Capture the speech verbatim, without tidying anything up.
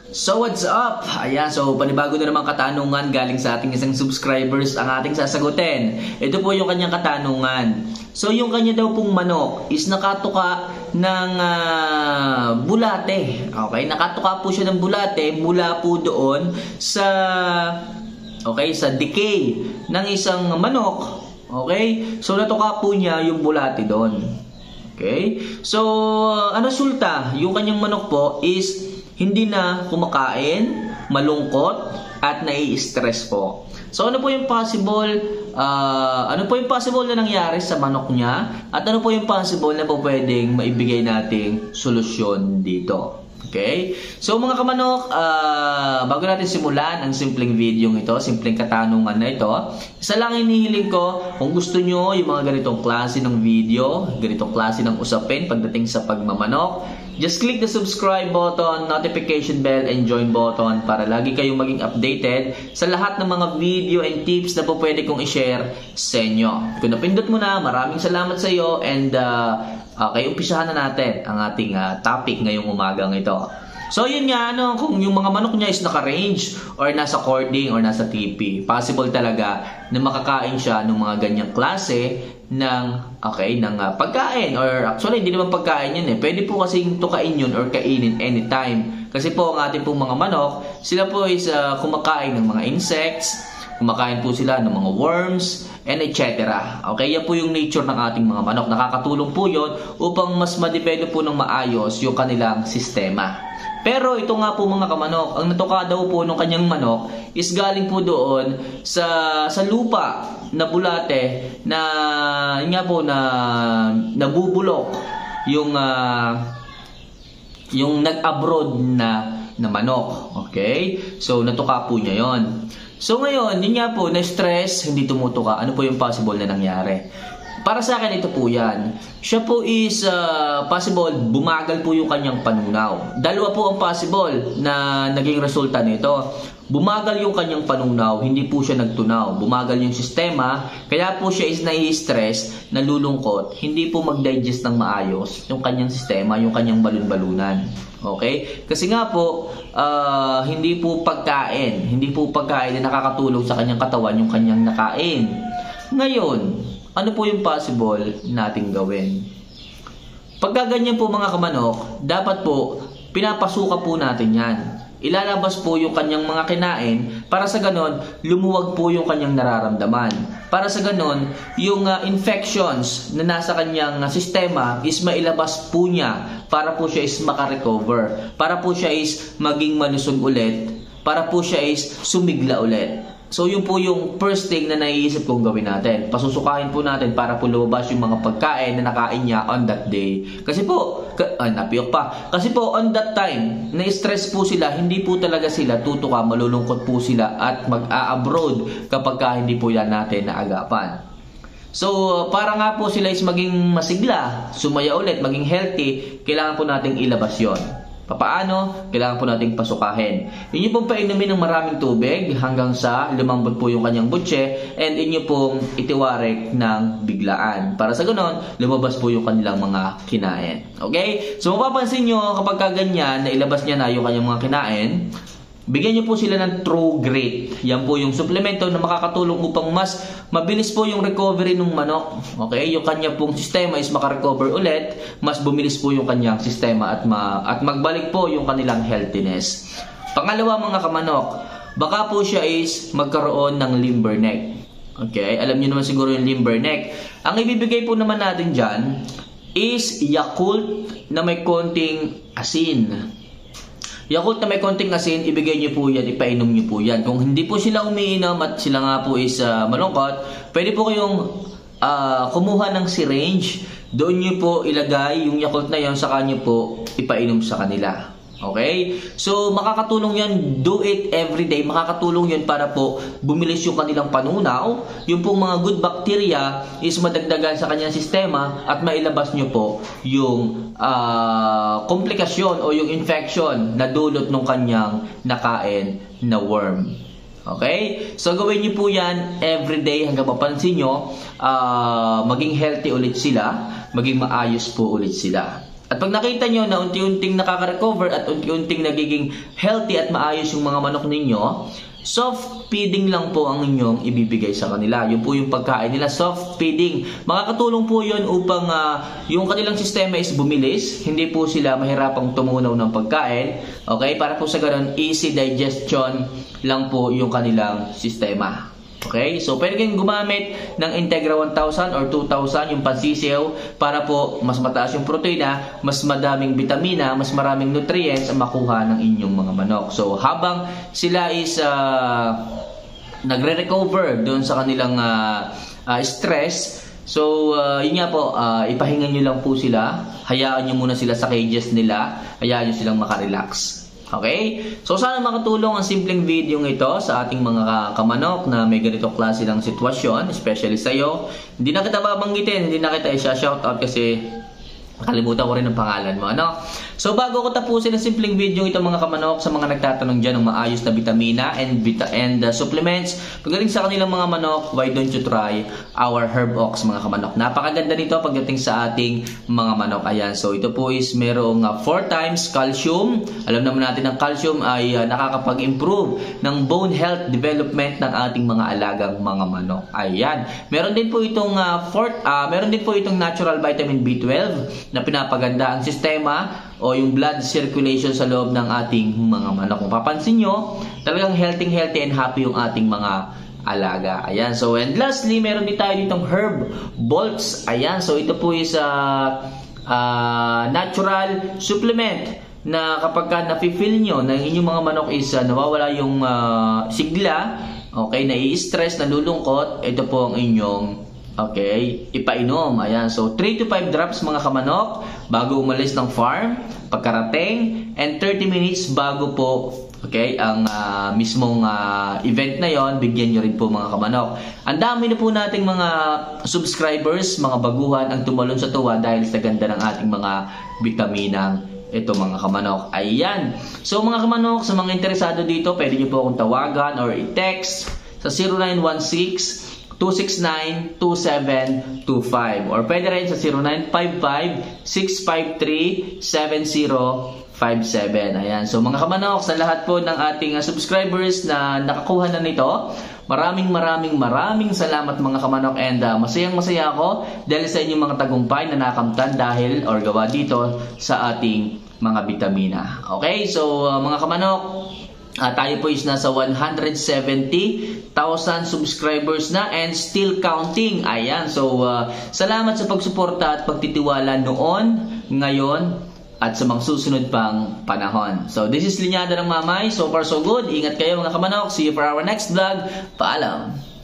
So what's up? Ayan, so panibago na naman katanungan galing sa ating isang subscribers ang ating sasagutin. Ito po yung kanyang katanungan. So yung kanya daw pong manok is nakatuka ng uh, bulate. Okay, nakatuka po siya ng bulate mula po doon sa okay, sa decay ng isang manok. Okay? So natuka po niya yung bulate doon. Okay? So ang resulta, yung kanyang manok po is hindi na kumakain, malungkot, at nai-stress po. So ano po yung possible, uh, ano po yung possible na nangyari sa manok niya? At ano po yung possible na po pwedeng maibigay nating solusyon dito? Okay? So mga kamanok, uh, bago natin simulan ang simpleng video ito, simpleng katanungan na ito, isa lang inihiling ko, kung gusto nyo yung mga ganitong klase ng video, ganitong klase ng usapin pagdating sa pagmamanok, just click the subscribe button, notification bell, and join button para lagi kayong maging updated sa lahat ng mga video and tips na po pwede kong i-share sa inyo. Kung napindot mo na, maraming salamat sa iyo, and uh, okay, umpisahan na natin ang ating uh, topic ngayong umagang ito. So yun nga, ano, kung yung mga manok niya is naka-range or nasa cording or nasa T P, possible talaga na makakain siya ng mga ganyang klase ng, okay, ng uh, pagkain. Or actually, hindi naman pagkain yun eh. Pwede po kasing tukain yun or kainin anytime. Kasi po ang ating pong mga manok, sila po is uh, kumakain ng mga insects, kumakain po sila ng mga worms, and et cetera. Okay, yan po yung nature ng ating mga manok. Nakakatulong po yun upang mas ma-develop po ng maayos yung kanilang sistema. Pero ito nga po mga kamanok, ang natuka daw po ng kanyang manok is galing po doon sa sa lupa na bulate na yun nga po na nabubulok yung uh, yung nag-abroad na na manok. Okay? So natuka po niya yon. So ngayon, yun nga po, na-stress, hindi tumutuka. Ano po yung possible na nangyari? Para sa akin, ito po yan. Siya po is uh, possible, bumagal po yung kanyang panunaw. Dalawa po ang possible na naging resulta nito. Bumagal yung kanyang panunaw, hindi po siya nagtunaw. Bumagal yung sistema, kaya po siya is nai-stress, nalulungkot, hindi po mag-digest ng maayos yung kanyang sistema, yung kanyang balon-balunan. Okay? Kasi nga po, uh, hindi po pagkain, hindi po pagkain na nakakatulong sa kanyang katawan yung kanyang nakain. Ngayon, ano po yung possible nating gawin? Pagka ganyan po mga kamanok, dapat po, pinapasuka po natin yan. Ilalabas po yung kanyang mga kinain para sa ganon, lumuwag po yung kanyang nararamdaman. Para sa ganon, yung uh, infections na nasa kanyang uh, sistema is mailabas po niya para po siya is makarecover. Para po siya is maging malusog ulit. Para po siya is sumigla ulit. So yun po yung first thing na naiisip kong gawin natin. Pasusukahin po natin para po lumabas yung mga pagkain na nakain niya on that day. Kasi po, ay napiyok pa. Kasi po on that time, na-stress po sila, hindi po talaga sila tutuka, malulungkot po sila at mag-a-abroad kapag ka hindi po yan natin naagapan. So para nga po sila is maging masigla, sumaya ulit, maging healthy, kailangan po nating ilabas yon. Papaano? Kailangan po nating pasukahin. Inyo pong painumin ng maraming tubig hanggang sa lumambot po yung kanyang butse, and inyo pong itiwarek ng biglaan. Para sa ganon, lumabas po yung kanilang mga kinain. Okay? So mapapansin nyo kapag ganyan na ilabas niya na yung kanyang mga kinain, bigyan nyo po sila ng True Grit. Yan po yung suplemento na makakatulong upang mas mabilis po yung recovery ng manok. Okay? Yung kanya pong sistema is makarecover ulit, mas bumilis po yung kanyang sistema at, ma at magbalik po yung kanilang healthiness. Pangalawa mga kamanok, baka po siya is magkaroon ng limber neck. Okay? Alam nyo naman siguro yung limber neck. Ang ibibigay po naman natin dyan is Yakult na may konting asin. Yakult na may konting asin, ibigay nyo po yan, ipainom nyo po yan. Kung hindi po sila umiinom at sila nga po is uh, malungkot, pwede po kayong uh, kumuha ng syringe, doon nyo po ilagay yung Yakult na yan, saka nyo po ipainom sa kanila. Okay? So, makakatulong yan, do it every day. Makakatulong yan para po bumilis yung kanilang panunaw. Yung pong mga good bacteria is madagdagan sa kanyang sistema at mailabas nyo po yung uh, komplikasyon o yung infection na dulot ng kanyang nakain na worm. Okay? So, gawin nyo po yan every day hanggang mapansin nyo uh, maging healthy ulit sila, maging maayos po ulit sila. At pag nakita nyo na unti-unting nakaka-recover at unti-unting nagiging healthy at maayos yung mga manok ninyo, soft feeding lang po ang inyong ibibigay sa kanila. Yun po yung pagkain nila, soft feeding. Makakatulong po yun upang uh, yung kanilang sistema is bumilis. Hindi po sila mahirapang tumunaw ng pagkain. Okay? Para po sa ganun, easy digestion lang po yung kanilang sistema. Okay? So, pwede kayong gumamit ng Integra one thousand or two thousand, yung pansisiyaw, para po mas mataas yung proteina, mas madaming vitamina, mas maraming nutrients ang makuha ng inyong mga manok. So, habang sila is uh, nagre-recover doon sa kanilang uh, uh, stress, so, uh, yun nga po, uh, ipahinga nyo lang po sila, hayaan nyo muna sila sa cages nila, hayaan nyo silang makarelax. Okay? So, sana makatulong ang simpleng video ito sa ating mga kamanok na may ganito klase ng sitwasyon, especially sa'yo. Hindi na kita babanggitin, hindi na kita i-shoutout kasi nakalimutan ko rin ang pangalan mo, ano? So, bago ko tapusin ang simpleng video ito mga kamanok, sa mga nagtatanong dyan ng maayos na vitamina and, vita and uh, supplements, pagdating sa kanilang mga manok, why don't you try our Herb Ox mga kamanok? Napakaganda nito pagdating sa ating mga manok. Ayan, so ito po is merong uh, four times calcium. Alam naman natin ang calcium ay uh, nakakapag-improve ng bone health development ng ating mga alagang mga manok. Ayan, meron din po itong uh, fourth, uh, meron din po itong natural vitamin B twelve na pinapaganda ang sistema o yung blood circulation sa loob ng ating mga manok. Kung papansin nyo, talagang healthy, healthy and happy yung ating mga alaga. Ayan. So, and lastly, meron din tayo ditong Herb Bolts. Ayan. So, ito po is uh, uh, natural supplement na kapag ka nafe-feel nyo na inyong mga manok is uh, nawawala yung uh, sigla, okay, nai-stress, nalulungkot, ito po ang inyong okay, ipainom. Ayan. So, three to five drops mga kamanok bago umalis ng farm, pagkarating, and thirty minutes bago po, okay, ang uh, mismong uh, event na yon, bigyan nyo rin po mga kamanok. Ang dami na po nating mga subscribers, mga baguhan ang tumalon sa tuwa dahil sa ganda ng ating mga vitaminang ito mga kamanok. Ayan. So, mga kamanok, sa mga interesado dito, pwede nyo po akong tawagan or i-text sa zero nine one six, two six nine, two seven two five or pwede rin sa zero nine five five, six five three, seven zero five seven. Ayan. So mga kamanok, sa lahat po ng ating uh, subscribers na nakakuha na nito, maraming maraming maraming salamat mga kamanok, and uh, masayang masaya ako dahil sa inyong mga tagumpay na nakamtan dahil or gawa dito sa ating mga vitamina. Okay? So uh, mga kamanok, Uh, tayo po is nasa one hundred seventy thousand subscribers na and still counting. Ayan. So, uh, salamat sa pagsuporta at pagtitiwala noon, ngayon, at sa mga susunod pang panahon. So, this is Linyada ng Mamay. So far, so good. Ingat kayo mga kamanok. See you for our next vlog. Paalam.